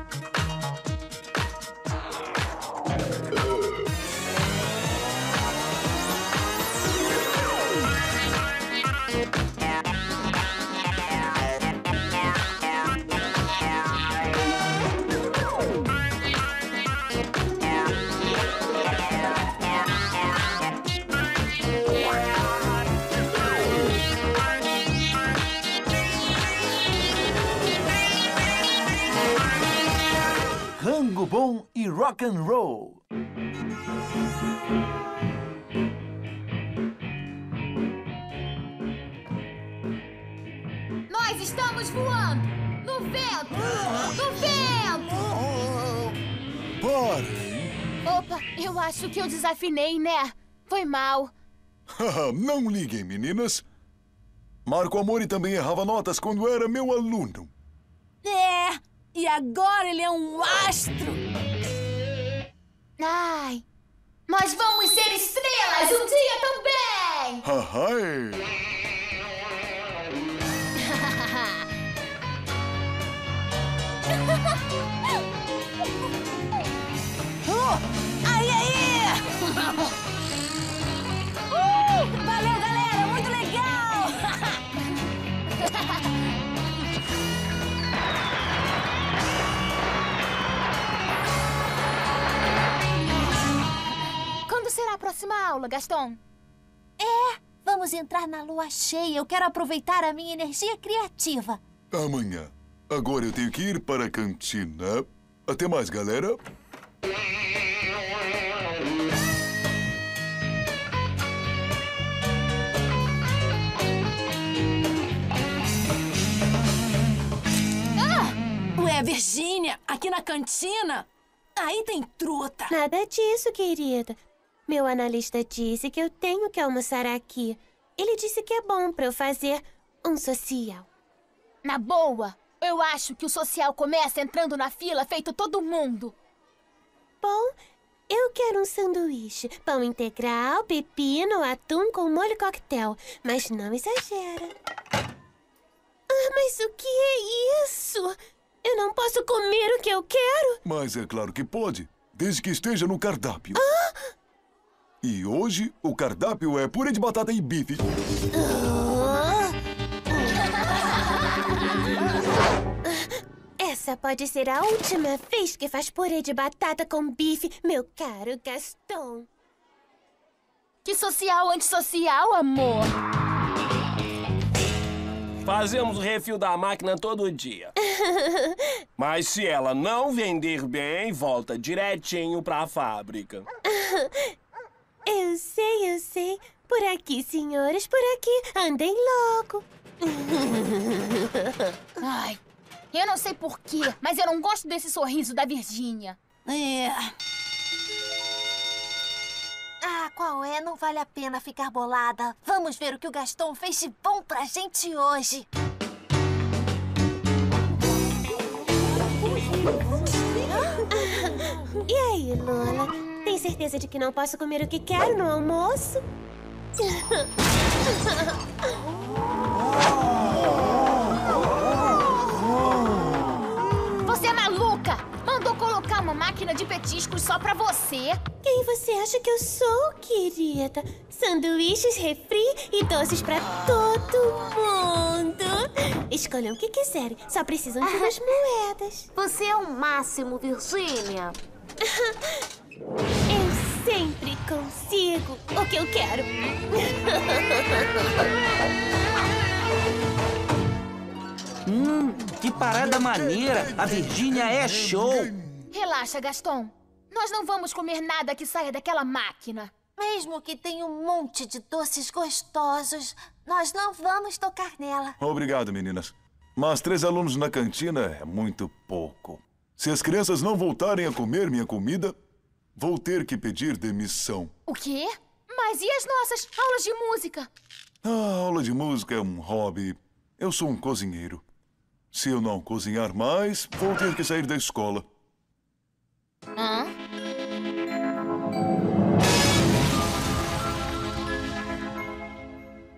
Rango bom e rock and roll. Nós estamos voando! No vento! No vento! Parem! Opa, eu acho que eu desafinei, né? Foi mal. Não liguem, meninas. Marco Amore também errava notas quando era meu aluno. É, e agora ele é um astro. Ai, nós vamos ser estrelas um dia também! Ai! Aí, aí! Valeu, galera! Muito legal! Quando será a próxima aula, Gaston? Vamos entrar na lua cheia. Eu quero aproveitar a minha energia criativa. Amanhã. Agora eu tenho que ir para a cantina. Até mais, galera. Ué, Virgínia, aqui na cantina? Aí tem truta. Nada disso, querida. Meu analista disse que eu tenho que almoçar aqui. Ele disse que é bom para eu fazer um social. Na boa, eu acho que o social começa entrando na fila feito todo mundo. Bom, eu quero um sanduíche. Pão integral, pepino, atum com molho coquetel. Mas não exagera. Ah, mas o que é isso? Eu não posso comer o que eu quero? Mas é claro que pode, desde que esteja no cardápio. E hoje, o cardápio é purê de batata e bife. Essa pode ser a última vez que faz purê de batata com bife, meu caro Gaston. Que social antissocial, amor! Fazemos o refil da máquina todo dia. Mas se ela não vender bem, volta direitinho pra fábrica. Eu sei. Por aqui, senhores, por aqui. Andem logo. Ai, eu não sei porquê, mas eu não gosto desse sorriso da Virgínia. É. Ah, qual é? Não vale a pena ficar bolada. Vamos ver o que o Gaston fez de bom pra gente hoje. E aí, Lola? Tem certeza de que não posso comer o que quero no almoço? Você é maluca! Mandou colocar uma máquina de petiscos só pra você? Quem você acha que eu sou, querida? Sanduíches, refri e doces pra todo mundo. Escolham o que quiserem, só precisam de umas moedas. Você é o máximo, Virgínia. Eu sempre consigo o que eu quero. Que parada maneira! A Virgínia é show! Relaxa, Gaston. Nós não vamos comer nada que saia daquela máquina. Mesmo que tenha um monte de doces gostosos, nós não vamos tocar nela. Obrigado, meninas. Mas 3 alunos na cantina é muito pouco. Se as crianças não voltarem a comer minha comida, vou ter que pedir demissão. O quê? Mas e as nossas aulas de música? A aula de música é um hobby. Eu sou um cozinheiro. Se eu não cozinhar mais, vou ter que sair da escola. Hã?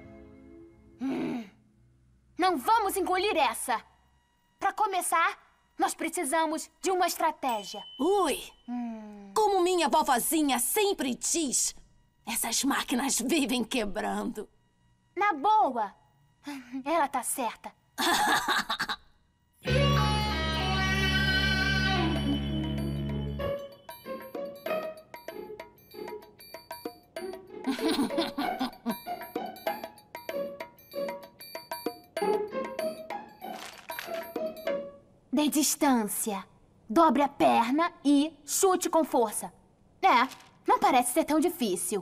Não vamos engolir essa. Pra começar, Nós precisamos de uma estratégia. Ui! Como minha vovozinha sempre diz, essas máquinas vivem quebrando. Na boa. Ela tá certa. Dê distância. Dobre a perna e chute com força. Não parece ser tão difícil.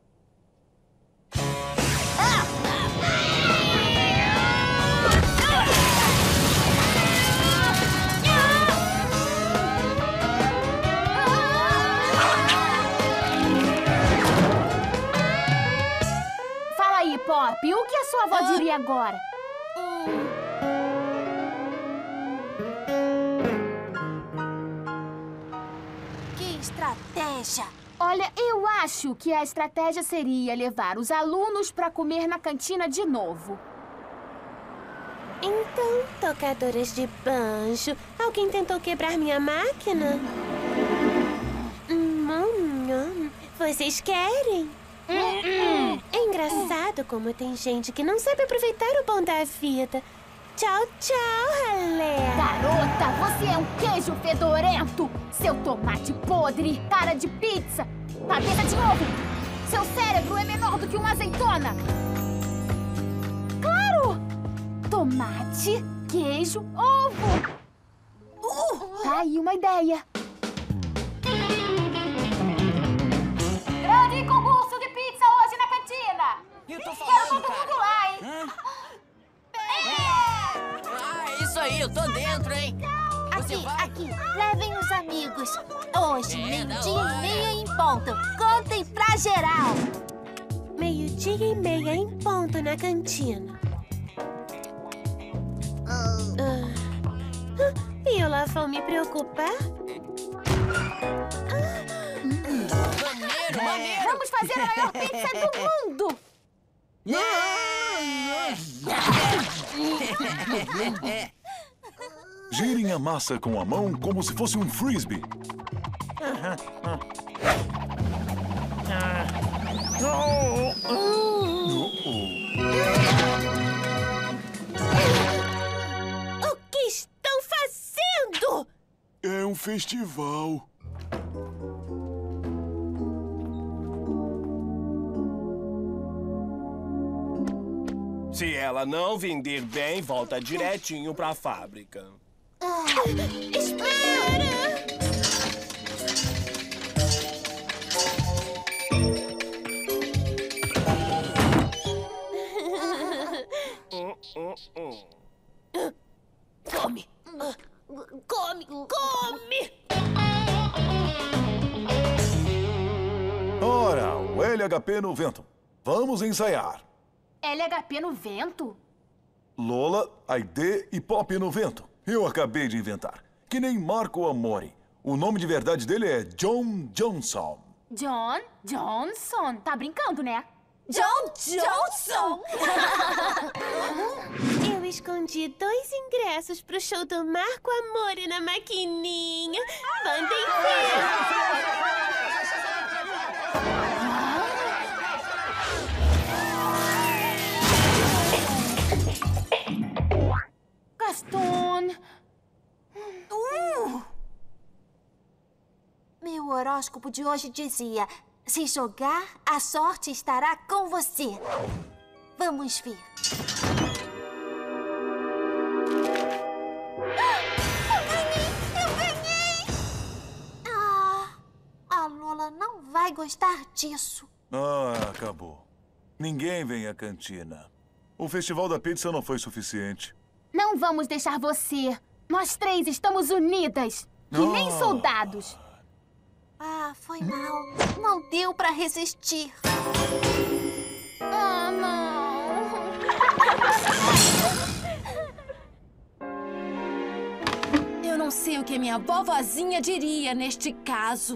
Fala aí, Pop, o que a sua avó diria agora? Estratégia. Olha, eu acho que a estratégia seria levar os alunos para comer na cantina de novo. Então, tocadoras de banjo, alguém tentou quebrar minha máquina? Vocês querem? É engraçado como tem gente que não sabe aproveitar o bom da vida. Tchau, tchau, ralé. Garota, você é um queijo fedorento! Seu tomate podre, cara de pizza, cabeça de ovo! Seu cérebro é menor do que uma azeitona! Claro! Tomate, queijo, ovo! Tá aí uma ideia! Grande concurso de pizza hoje na cantina! Eu tô Quero falando, todo mundo cara. lá, hein? É isso aí, eu tô dentro, hein? Você vai? Aqui, levem os amigos. Hoje, meio-dia e meia em ponto. Contem pra geral. 12:30 em ponto na cantina. E elas vão me preocupar? Maneiro! Vamos fazer a maior pizza do mundo! Girem a massa com a mão como se fosse um frisbee. O que estão fazendo? É um festival. Se ela não vender bem, volta direitinho pra fábrica. Espera! Come! Come! Come! Ora, o LHP no vento. Vamos ensaiar. LHP no vento? Lola, Aide e Pop no vento. Eu acabei de inventar. Que nem Marco Amore. O nome de verdade dele é John Johnson. John Johnson. Tá brincando, né? John Johnson! Eu escondi 2 ingressos pro show do Marco Amore na maquininha. Mandem ver! Gaston! Meu horóscopo de hoje dizia: se jogar, a sorte estará com você. Vamos ver. Eu ganhei! A Lola não vai gostar disso. Ah, acabou. Ninguém vem à cantina. O festival da pizza não foi suficiente. Não vamos deixar você. Nós 3 estamos unidas. Que nem soldados. Foi mal. Não deu pra resistir. Não. Eu não sei o que minha vovozinha diria neste caso.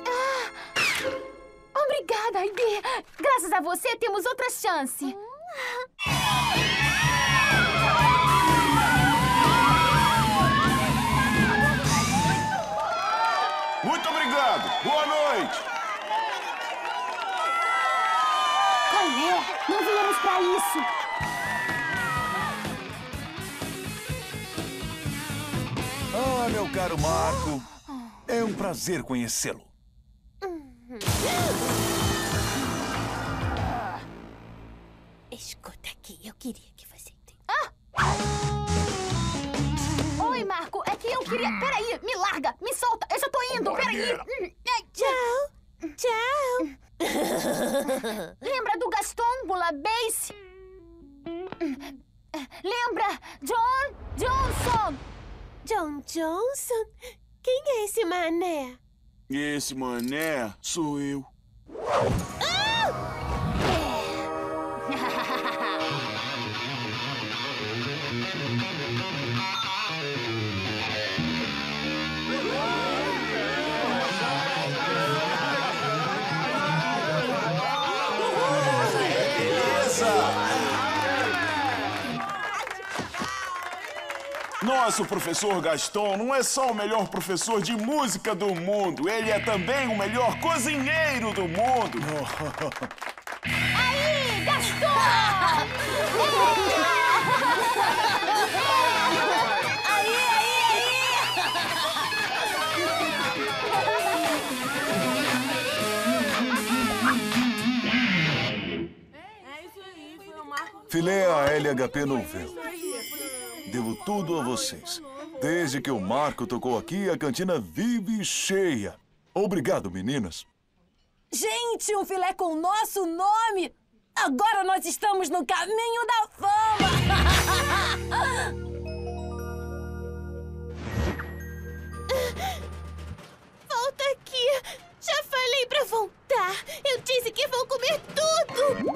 Obrigada, Aide. Graças a você, temos outra chance. Muito obrigado. Boa noite. Qual é? Não viemos pra isso. Ah, meu caro Marco. É um prazer conhecê-lo. Escuta aqui, eu queria que você... Oi, Marco. É que eu queria... Peraí, me larga, me solta. Eu já tô indo, peraí. Tchau. Tchau. Lembra do Gaston Bulabace? Lembra? John Johnson. John Johnson? Quem é esse mané? Esse mané sou eu. Nosso professor Gaston não é só o melhor professor de música do mundo, ele é também o melhor cozinheiro do mundo. Aí, Gaston! Filé a LHP Novel. Devo tudo a vocês. Desde que o Marco tocou aqui, a cantina vive cheia. Obrigado, meninas. Gente, um filé com o nosso nome! Agora nós estamos no caminho da fama! Volta aqui! Já falei pra voltar! Eu disse que vou comer tudo!